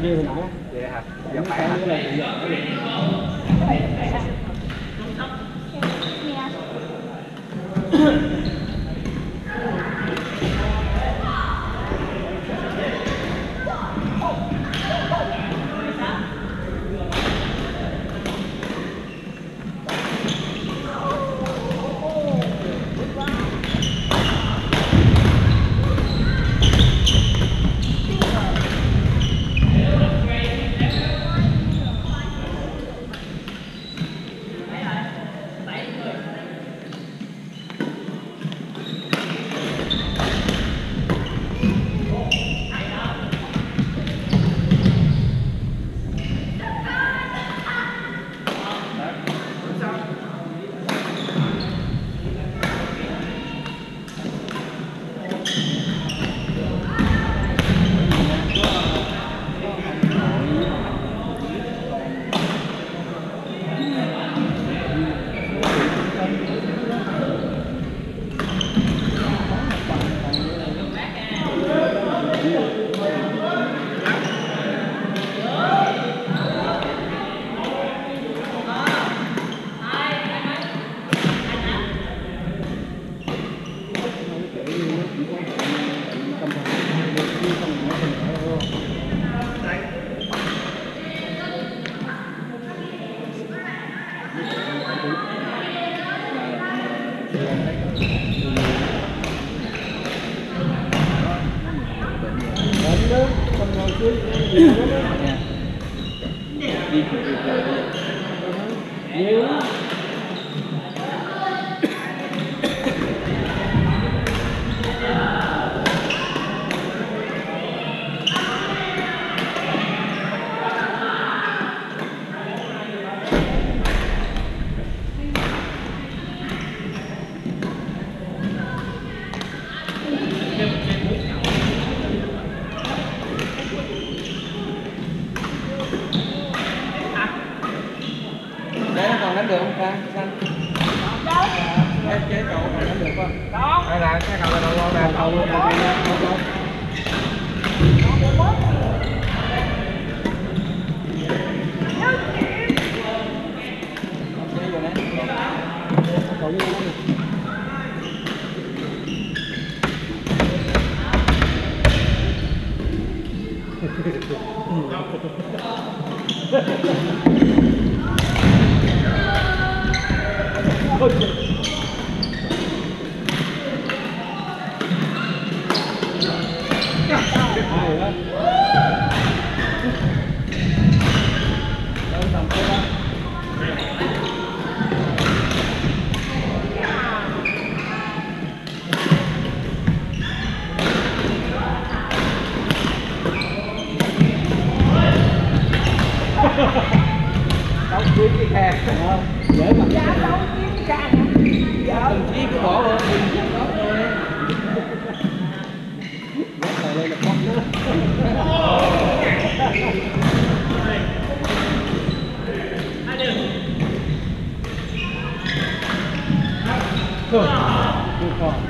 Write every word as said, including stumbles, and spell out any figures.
như hồi nãy. Vậy hả? Giờ khỏe hả? Đánh được không ta? Xanh. Cái chế cầu này đánh được không? Đó. Đây là cái cầu đầu luôn nè. Cầu luôn, cầu luôn, cầu luôn. Cầu như thế này. Ôi trời. Hay quá. Đâu tầm thôi đó. Đâu kiếm cái khe. Dễ mà. Dạ đâu kiếm cái khe. Dạ. Chi cứ bỏ vào mình chứ đó thôi. Bắt đầu lên là bắt nữa. Thôi, không.